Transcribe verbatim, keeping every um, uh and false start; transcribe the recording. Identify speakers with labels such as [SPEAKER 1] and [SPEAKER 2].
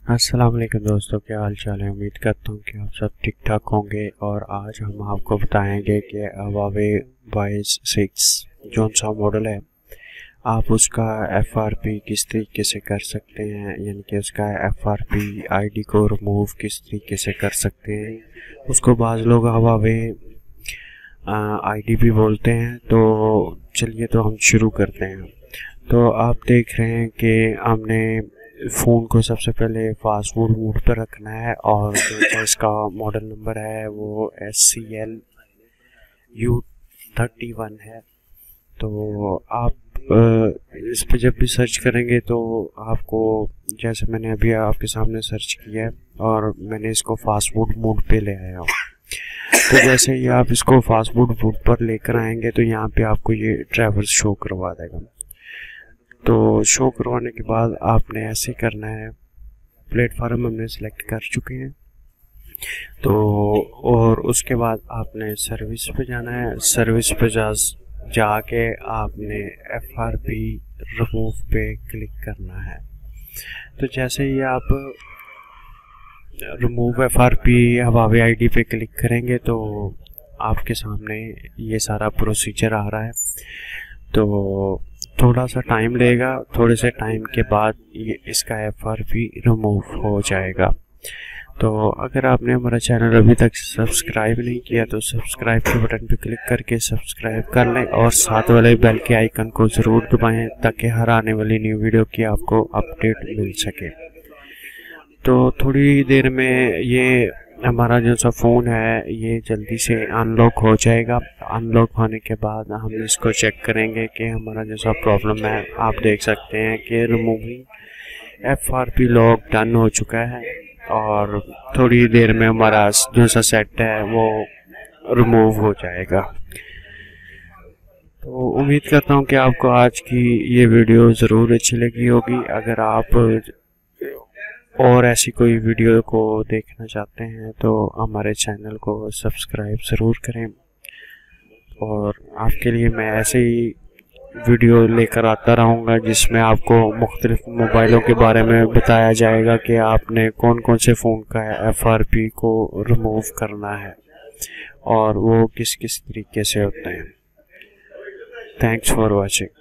[SPEAKER 1] अस्सलाम वालेकुम दोस्तों, क्या हाल चाल है। उम्मीद करता हूँ कि आप सब ठीक ठाक होंगे। और आज हम आपको बताएंगे कि हुआवे वाई सिक्स जो सा मॉडल है, आप उसका एफ आर पी किस तरीके से कर सकते हैं, यानी कि उसका F R P I D को रिमूव किस तरीके से कर सकते हैं। उसको बाज़ लोग हुआवे आई डी भी बोलते हैं। तो चलिए तो हम शुरू करते हैं। तो आप देख रहे हैं कि हमने फ़ोन को सबसे पहले फास्ट फूड मोड पर रखना है और जो इसका मॉडल नंबर है वो S C L U thirty one है। तो आप इस पर जब भी सर्च करेंगे तो आपको, जैसे मैंने अभी आपके सामने सर्च किया है और मैंने इसको फास्ट फूड मोड पे ले आया हूँ। तो जैसे ही आप इसको फास्ट फूड मोड पर लेकर आएंगे तो यहाँ पे आपको ये ट्रैवल्स शो करवा देगा। तो शो करवाने के बाद आपने ऐसे करना है, प्लेटफार्म हमने सेलेक्ट कर चुके हैं। तो और उसके बाद आपने सर्विस पे जाना है। सर्विस पे जा जाके आपने एफ आर पी रिमूव पे क्लिक करना है। तो जैसे ही आप remove F R P Huawei I D पे क्लिक करेंगे तो आपके सामने ये सारा प्रोसीजर आ रहा है। तो थोड़ा सा टाइम लेगा, थोड़े से टाइम के बाद ये इसका एफ आर पी रिमूव हो जाएगा। तो अगर आपने हमारा चैनल अभी तक सब्सक्राइब नहीं किया तो सब्सक्राइब के बटन पर क्लिक करके सब्सक्राइब कर लें और साथ वाले बेल के आइकन को ज़रूर दबाएं ताकि हर आने वाली न्यू वीडियो की आपको अपडेट मिल सके। तो थोड़ी देर में ये हमारा जो सा फ़ोन है ये जल्दी से अनलॉक हो जाएगा। अनलॉक होने के बाद हम इसको चेक करेंगे कि हमारा जो सा प्रॉब्लम है। आप देख सकते हैं कि removing F R P lock done हो चुका है और थोड़ी देर में हमारा जो सा सेट है वो रिमूव हो जाएगा। तो उम्मीद करता हूँ कि आपको आज की ये वीडियो ज़रूर अच्छी लगी होगी। अगर आप और ऐसी कोई वीडियो को देखना चाहते हैं तो हमारे चैनल को सब्सक्राइब ज़रूर करें और आपके लिए मैं ऐसे ही वीडियो लेकर आता रहूँगा जिसमें आपको मुख्तलिफ मोबाइलों के बारे में बताया जाएगा कि आपने कौन कौन से फ़ोन का एफ आर पी को रिमूव करना है और वो किस किस तरीके से होते हैं। Thanks for watching.